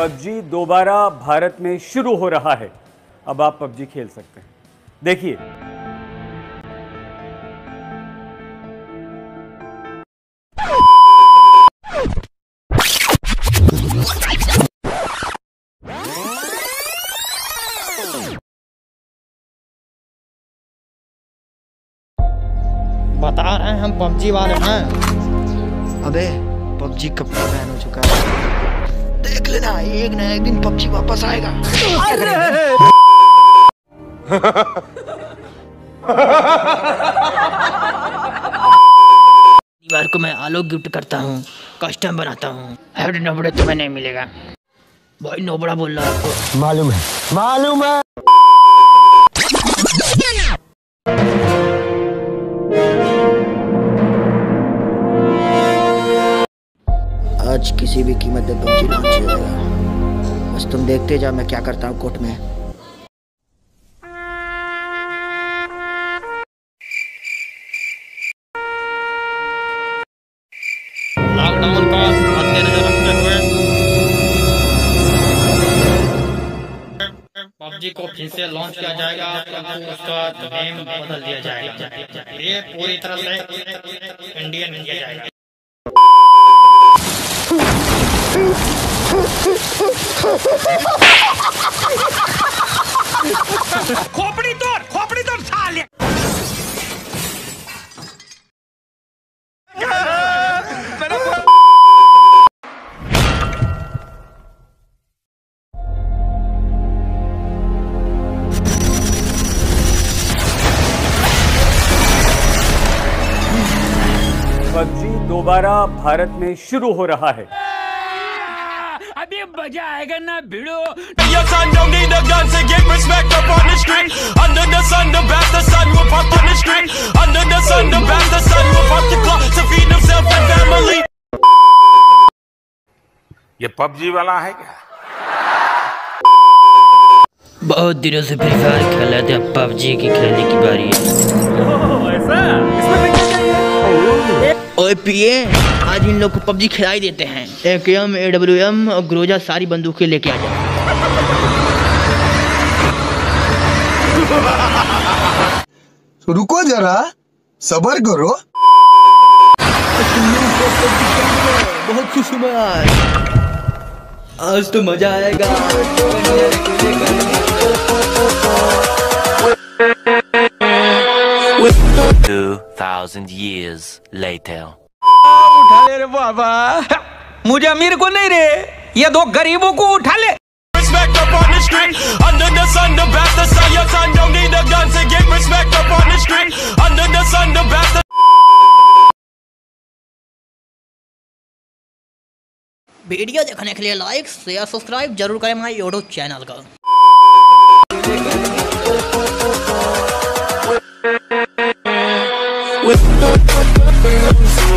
PUBG दोबारा भारत में शुरू हो रहा है। अब आप पबजी खेल सकते हैं। देखिए, बता रहे हैं हम पबजी वाले हैं। अबे पबजी कब का बैन हो चुका है, देख लेना एक ना एक दिन पबजी वापस आएगा। दीवार को मैं आलोक गिफ्ट करता हूँ, कस्टम बनाता हूँ। हेड नोबड़े तुम्हें नहीं मिलेगा भाई। नोबड़ा बोल रहा है आपको, मालूम है, मालूम है। आज किसी भी कीमत पे पबजी लॉन्च हो जाएगा। बस तुम देखते जा मैं क्या करता हूँ कोर्ट में। लॉकडाउन का मद्देनजर रखते हुए पबजी को फिर से लॉन्च किया जाएगा। उसका नेम बदल दिया जाएगा। ये पूरी तरह से इंडियन किया जाएगा। खोपड़ी तोड़ साले। पबजी दोबारा भारत में शुरू हो रहा है। अभी मजा आएगा ना भिड़ो। Your son don't need a gun to get respect up on the street. Under the sun, the bastard son will pop on the street. Under the sun, the bastard son will pop the clock to feed himself and family. ये PUBG वाला है क्या? बहुत दिनों से free fire खेल रहे थे, अब पबजी की खेलने की बारी है। ऐसा? इसमें क्या चाहिए? ओए पीए, आज इन लोग को पबजी खिलाई देते हैं। AKM, AWM और ग्रोजा सारी बंदूकें लेके आ जाओ। रुको जरा, सबर करो। बहुत खुश हूँ मैं, आज तो मजा आएगा। 2000 years later. उठा ले रे बाबा, मुझे अमीर को नहीं रे, ये दो गरीबों को उठा ले। Respect up on the street. Under the sun, the bastard son. Your son don't need a gun to get respect up on the street. Under the sun, the bastard. Video देखने के लिए लाइक शेयर सब्सक्राइब जरूर करें हमारे YouTube channel का।